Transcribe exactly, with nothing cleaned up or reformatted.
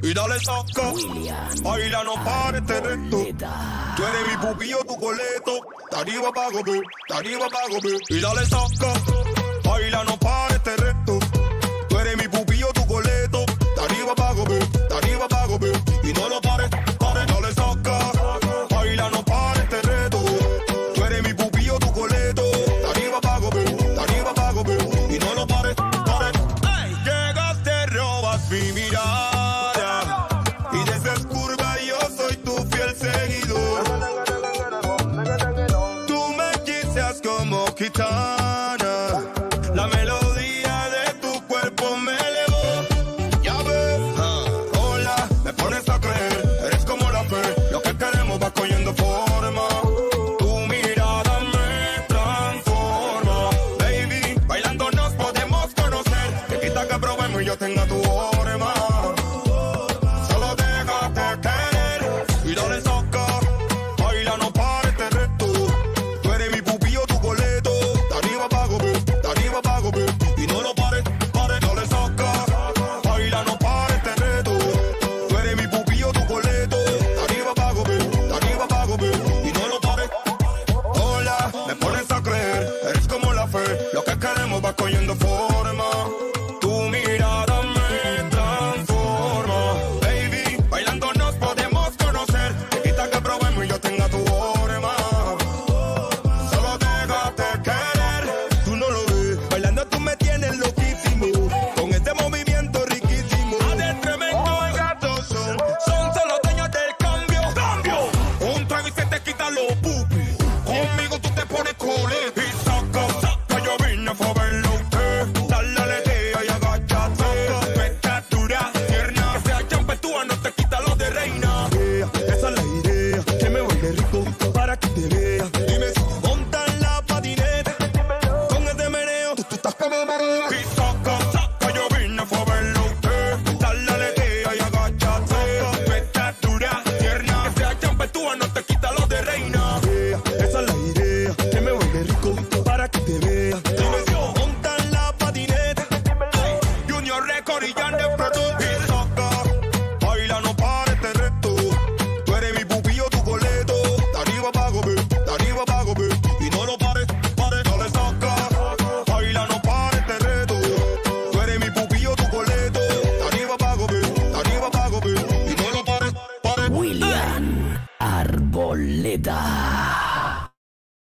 y dale saca. Baila, no pares, te reto. Tú eres mi pupillo, tu coleto. De arriba pa' gobe, de arriba pa' gobe, y dale saca. Baila, no pares, te reto. Tú eres mi pupillo, tu coleto. De arriba pa' gobe, de arriba pa' gobe, y no lo pares, pares, dale saca. Baila, no pares, te reto. Tú eres mi pupillo, tu coleto. De arriba pa' gobe, de arriba pa' gobe, y no lo pares, pares. Hey, llegas, te robas mi mirada, y desde esa curva yo soy tu fiel seguidor. Tú me quises como gitana, la melodía de tu cuerpo me elevó. Ya ves, uh, hola, me pones a creer, eres como la fe, lo que queremos va cogiendo forma. Tu mirada me transforma, baby, bailando nos podemos conocer. Te quita que probemos y yo tenga tu forma. Solo déjate querer y dale saca. Baila, no pares, te reto. Tú eres mi pupillo, tu coleto. De arriba pa' gobe, de arriba pa' gobe, y no lo pares, pares, dale saca. Baila, no pares, te reto. Tú eres mi pupillo, tu coleto. De arriba pa' gobe, de arriba pa' gobe, y no lo pares. Hola, me pones a creer, eres como la fe, lo que queremos va cogiendo forma. Tu mirada me transforma, baby, bailando nos podemos conocer. Te quita que probemos y yo tenga tu forma. Solo déjate querer, tú no lo ves, bailando tú me tienes loquísimo, con este movimiento riquísimo. Adentro tremendo gatos son, son solo dueños del cambio. Cambio, un trago y se te quita los pupis. Conmigo tú te pones cole y saca, saca, yo vine a verlo a usted. Dale alegría y agáchate, espectacular, tierna, que sea champetúa, no te quita lo de reina. Yeah, esa es la idea, que me baile rico para que te vea. Dime si te montan la patineta, con este meneo, tú, tú estás como María. Y saca, saca, yo vine a verlo a usted. Dale alegría y agáchate, espectacular, tierna, que sea champetúa, no te quita lo de reina. Yeah, esa es la idea, que me baile rico para que te vea. Dime si te montan la patineta, Junior Record y Jan de Product. Y saca, baila, no pares, te reto. Tú eres mi pupillo, tu coleto. De arriba pa' gobe, de arriba pa' gobe, y no lo pares, pares, dale saca. Baila, no pares, te reto. Tú eres mi pupillo, tu coleto. De arriba pa' gobe, de arriba pa' gobe, y no lo pares, pares. William Arboleda.